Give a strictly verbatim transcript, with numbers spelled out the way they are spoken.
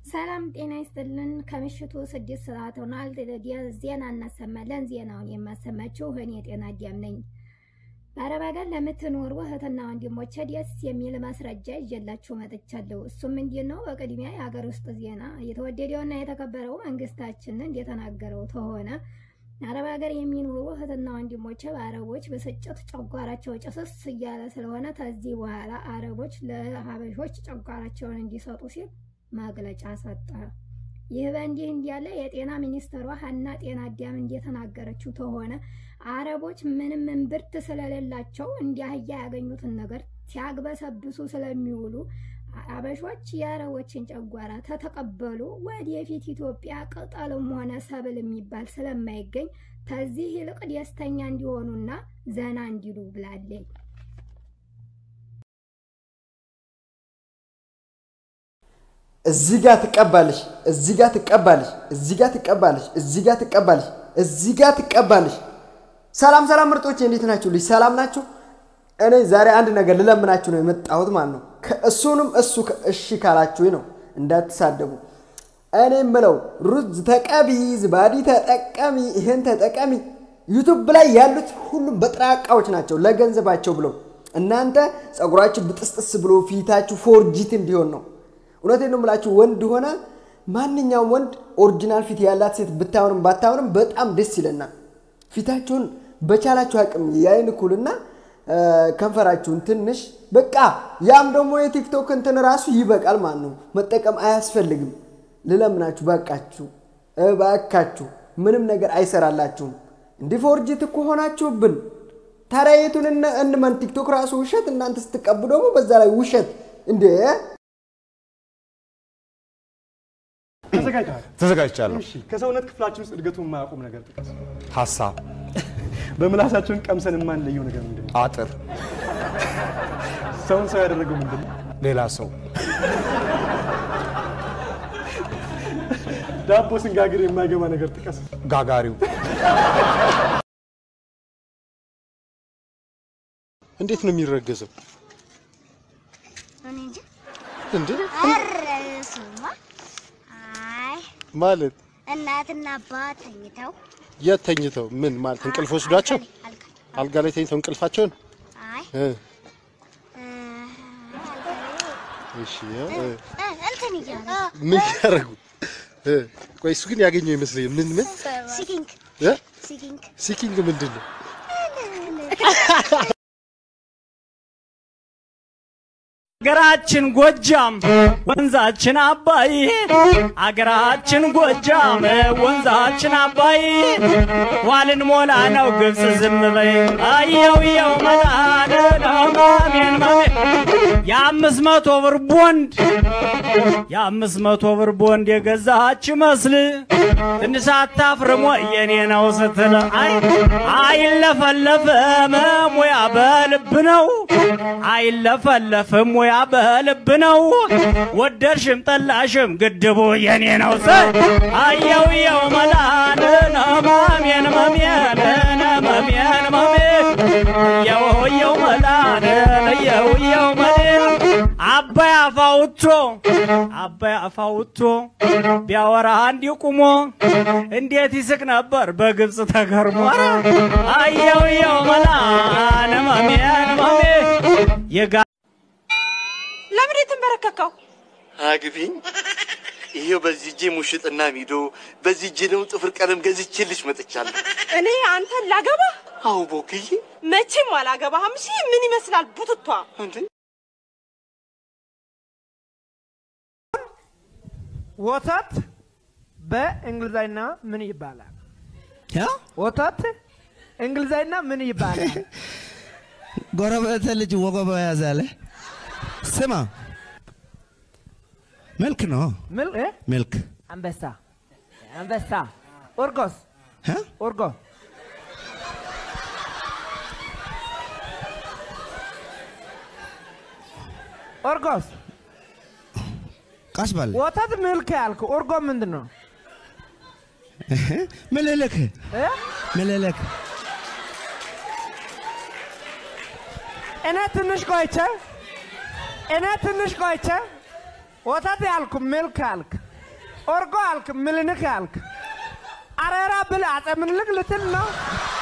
ሰላም ጤና ይስጥልን ከምሽቱ ስድስት ሰዓት ሆኗል ዜና እናሰማለን ዜናውን የማሰማችሁ እኔ ጤና አዲያም ነኝ በአረብ ሀገር ለምትኖሩ እህትና ወንድሞቼ ደስ የሚል ማስረጃ ይዤላችሁ መጥቻለሁ እሱም እንዲነው በቅድሚያ የሀገር ውስጥ ዜና የተወደደውና የተከበረው መንግስታችን እንደተናገረው ተሆነ አረብ ሀገር የሚኖሩ እህትና ወንድሞቼ አረቦች በስጭት ጨጓራቸው ጨስስ እያለ ስለሆነ ከዚህ በኋላ አረቦች ለሀበሾች ጨጓራቸውን እንዲሰጡ ሲል ማግለጫ ሰጠ ይህ በእንዲህ እንዲያለ የጤና ሚኒስትሯ ሀና ጤና አዲያም እንደተናገረችው ተሆነ አረቦች ምንም እንብርት ስለሌላቸው እንዲያህያ ያገኙትን ነገር ሲያግበሰብሱ ስለሚውሉ አበሾች የአረቦችን ጨጓራ ተተቀበሉ ወደፊት ኢትዮጵያ ቅጠልም ሆነ ሰብል የሚባል ስለማይገኝ ከዚህ ይልቅ ደስተኛ እንዲሆኑና ዘና እንዲሉ ብላለች እዚህ ጋር ተቀባለሽ እዚህ ጋር ተቀባለሽ እዚህ ጋር ተቀባለሽ እዚህ ጋር ተቀባለሽ እዚህ ጋር ተቀባለሽ ሰላም ሰላም ምርጦቼ እንዴት ናችሁ ልጅ ሰላም ናችሁ እኔ ዛሬ አንድ ነገር ልለምናችሁ ነው የመጣሁት ማለት ነው ከእሱንም እሱ እሺ ካላችሁ ነው እንዳትሳደቡ እኔ ምለው ሩዝ ተቀቢ ዝባዲ ተጠቀሚ ይሄን ተጠቀሚ ዩቲዩብ ላይ ያሉት ሁሉም በጥራቃዎች ናቸው ለገንዘባቸው ብለው እናንተ ጸጉራችሁ ብጥስጥስ ብሎ ፊታችሁ ፎርጂት እንዲሆን ነው እውነቴን ነው የምላችሁ ወንድ ሆነ ማንኛውም ወንድ ኦሪጂናል ፊት ያላት ሴት ብታውንም ባታውንም በጣም ደስ ይለናል ፊታችሁን በቻላችሁ አቅም ያይን ኩልና ከንፈራችሁን ትንሽ በቃ ያም ደግሞ የቲክቶክ እንትን ራሱ ይበቃል ማለት ነው መጠቀም አያስፈልግም ለለምናችሁ በቃችሁ እባካችሁ ምንም ነገር አይሰራላችሁም እንዲ ፎርጂት እኮ ሆናችሁብን ታራየቱን እንመን ቲክቶክ ራሱ ውሸት እናንተ ስትቀቡ ደግሞ በዛ ላይ ውሸት እንዴ ተዘጋጅተሃል ተዘጋጅቻለሁ እሺ ከሰውነት ክፍላችን ውስጥ እድገቱን ማያቆም ነገር ጥቀስ ሐሳብ በምላሳችን ቀምሰን ማን ለየው ነገር ምንድነው አጥር ሰውን ሰው ያደረገው ምንድነው ሌላ ሰው ዳቦ ስንጋግር የማይገባ ነገር ጥቀስ ጋጋሪው እንዴት ነው የሚረገዘው እኔ እንጂ እንዴ አረሱማ አይ ማለት እናትና አባት ተኝተው የተኝተው ምን ማለት እንቅልፍ ወስዷቸው አልጋ ላይ ተኝተው እንቅልፋቸውን አይ እ እሺ እንትን ይያሉ ምን ያረጉ እ ቆይ እሱ ግን ያገኘው ይመስለኝ ምን ምን ሲኪንግ እ ሲኪንግ ሲኪንግ ምንድነው አገራችን ጎጃም ወንዛችን አባይ አገራችን ጎጃም ወንዛችን አባይ ዋልን ሞላ ነው ግብጽ ዝም በይ አየው የው መላደ ማሜን ማሜ የአምስት መቶ ብር ቦንድ የአምስት መቶ ብር ቦንድ የገዛች መስል ትንሽ አታፍርሞ የኔ ነው ስትል አይ አይለፈለፈም ሙያ በልብ ነው አይለፈለፈም ሙያ በልብ ነው ወደርሽም ጠላሽም ግድቡ የኔ ነው አየው የው መላነ ማሜን ማሜን ማሜን ማሜን የው የው መላነ የው የው መላነ አባይ አፋውቶ አባይ አፋውቶ ቢያወራ አንዲ ቁሞ እንዴት ይስቅ ነበር በግብጽ ተገርሞ አየው የው መላነ ማሜን ማሜን የጋ ለምን ተንበረከከው አግቢኝ ይሄው በዚህ ጄ ሙሽጥና ሚዶ በዚህ ጄ ነው ጥፍር ቀለም ገዝቼልሽ መጥቻለሁ እኔ አንተ ላገባ አው ቦክዬ መቼም አላገባህም እሺ ምን ይመስላል ቡትቷ እንዴ ወተት በእንግሊዘኛ ምን ይባላል ያ ወተት እንግሊዘኛ ምን ይባላል ጎረቤት ልጅ ወገባ ያዛለ ስማ መልክ ነው መልክ መልክ አንበሳ አንበሳ ኦርጎስ ሀ ኦርጎ ኦርጎስ ቀስባል ወተት መልክ ያልኩ ኦርጎ ምንድነው መልለክ እ መልለክ እኔ ትንሽ ቆይቼ እኔ ትንሽ ቆይቼ ወተት ያልኩ መልክ ያልክ ኦርጎ አልክ ምልንክ አልክ አረራ ብላ አጸ ምንልክ ልትል ነው